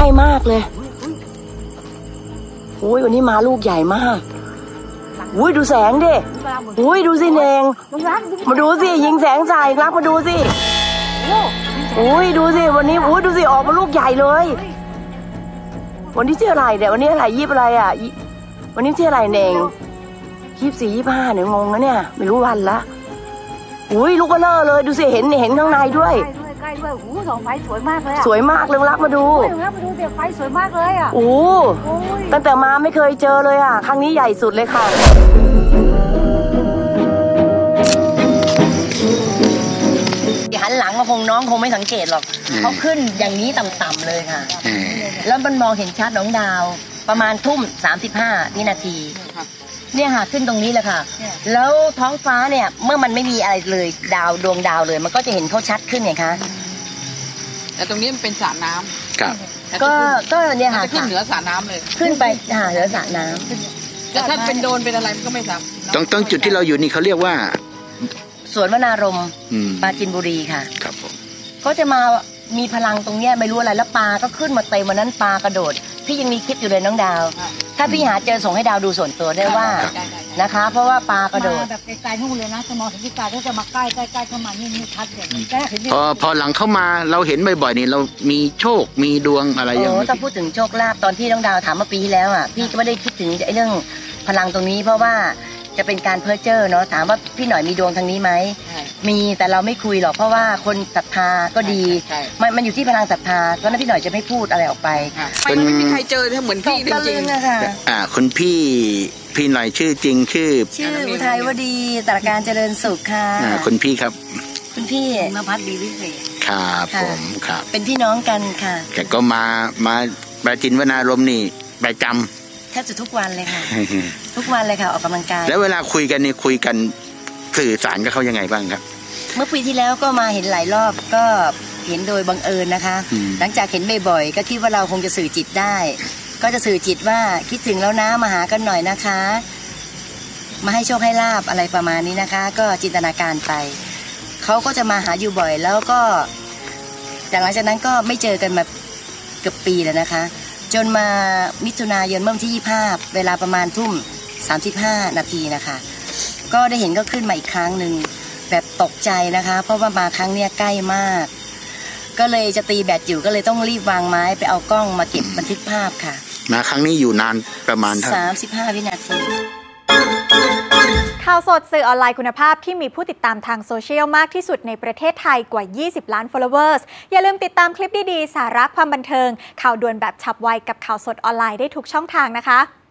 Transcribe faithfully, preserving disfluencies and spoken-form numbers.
ล้มากเลยโอ้ยวันนี้มาลูกใหญ่มากอุ้ยดูแสงดิอุ้ยดูสิเนงมาดูสิยิงแสงใส่รักมาดูสิอุ้ยดูสิวันนี้อุ้ยดูสิออกมาลูกใหญ่เลยวันนี้ชื่ออะไรเนี่ยวันนี้อะไรยี่อะไรอ่ะวันนี้ชื่ออะไรเนงยี่สี่ยี่ห้าเนี่ยงงนะเนี่ยไม่รู้วันละอุ้ยลูกก็เลอะเลยดูสิเห็นเห็นข้างในด้วยใกล้ด้วยโอ้สองไฟสวยมากเลยสวยมากเลยรักมาดูรักมาดูเดี๋ยวไฟสวยมากเลยอ่ะโอ้ตั้งแต่มาไม่เคยเจอเลยอ่ะครั้งนี้ใหญ่สุดเลยค่ะหันหลังมาคงน้องคงไม่สังเกตหรอกเขาขึ้นอย่างนี้ต่ำๆเลยค่ะแล้วมันมองเห็นชัดน้องดาวประมาณทุ่มสามสิบห้าวินาทีเนี่ยค่ะขึ้นตรงนี้แหละค่ะแล้วท้องฟ้าเนี่ยเมื่อมันไม่มีอะไรเลยดาวดวงดาวเลยมันก็จะเห็นเขาชัดขึ้นไงคะแต่ตรงนี้มันเป็นสระน้ำครับก็ก็เนี่ยค่ะขึ้นเหนือสระน้ำเลยขึ้นไปหาเหนือสระน้ำแต่ถ้าเป็นโดนเป็นอะไรมันก็ไม่ทำตรงตรงจุดที่เราอยู่นี่เขาเรียกว่าสวนวนารมณ์ปราจีนบุรีค่ะครับผมก็จะมามีพลังตรงเนี้ยไม่รู้อะไรแล้วปลาก็ขึ้นมาเต็มวันนั้นปลากระโดดพี่ยังมีคลิปอยู่เลยน้องดาวถ้าพี่หาเจอส่งให้ดาวดูส่วนตัวได้ว่านะคะเพราะว่าปลากระโดดแบบไกลๆนู่นเลยนะจะมองเห็นที่ไกลก็จะมาใกล้ใกล้ๆเข้ามานี่นี่ชัดเลยพอพอหลังเข้ามาเราเห็นบ่อยๆนี่เรามีโชคมีดวงอะไรอย่างนี้ถ้าพูดถึงโชคลาภตอนที่น้องดาวถามเมื่อปีที่แล้วอ่ะพี่ก็ไม่ได้คิดถึงไอ้เรื่องพลังตรงนี้เพราะว่าจะเป็นการเพ้อเจ้อเนาะถามว่าพี่หน่อยมีดวงทางนี้ไหมมีแต่เราไม่คุยหรอกเพราะว่าคนศรัทธาก็ดีมันมันอยู่ที่พลังศรัทธาเพราะนั้นพี่หน่อยจะไม่พูดอะไรออกไปเป็นไม่มีใครเจอถ้าเหมือนพี่จริงๆนะคะอ่าคุณพี่พี่หน่อยชื่อจริงชื่อชื่ออุทัยวดีตระการเจริญสุขค่ะอ่าคุณพี่ครับคุณพี่นภัสดีวิเศษครับผมครับเป็นพี่น้องกันค่ะแต่ก็มามาปราจีนวนารมณ์นี่ประจำแทบจะทุกวันเลยค่ะทุกวันเลยค่ะออกกำลังกายแล้วเวลาคุยกันนี่คุยกันสื่อสารกับเขายังไงบ้างครับเมื่อปีที่แล้วก็มาเห็นหลายรอบก็เห็นโดยบังเอิญนะคะหลังจากเห็นบ่อยๆก็คิดว่าเราคงจะสื่อจิตได้ก็จะสื่อจิตว่าคิดถึงแล้วนะมาหากันหน่อยนะคะมาให้โชคให้ลาบอะไรประมาณนี้นะคะก็จินตนาการไปเขาก็จะมาหาอยู่บ่อยแล้วก็จากหลังจากนั้นก็ไม่เจอกันมาเกือบปีแล้วนะคะจนมามิถุนายนเมื่อวันที่ยี่สิบห้าเวลาประมาณทุ่มสามสิบห้านาทีนะคะก็ได้เห็นก็ขึ้นมาอีกครั้งหนึ่งแบบตกใจนะคะเพราะว่ามาครั้งเนี้ยใกล้มากก็เลยจะตีแบตอยู่ก็เลยต้องรีบวางไม้ไปเอากล้องมาเก็บบันทึกภาพค่ะมาครั้งนี้อยู่นานประมาณสามสิบห้าวินาทีข่าวสดสื่อออนไลน์คุณภาพที่มีผู้ติดตามทางโซเชียลมากที่สุดในประเทศไทยกว่ายี่สิบล้าน followers อย่าลืมติดตามคลิปดีๆสาระความบันเทิงข่าวด่วนแบบฉับไวกับข่าวสดออนไลน์ได้ทุกช่องทางนะคะ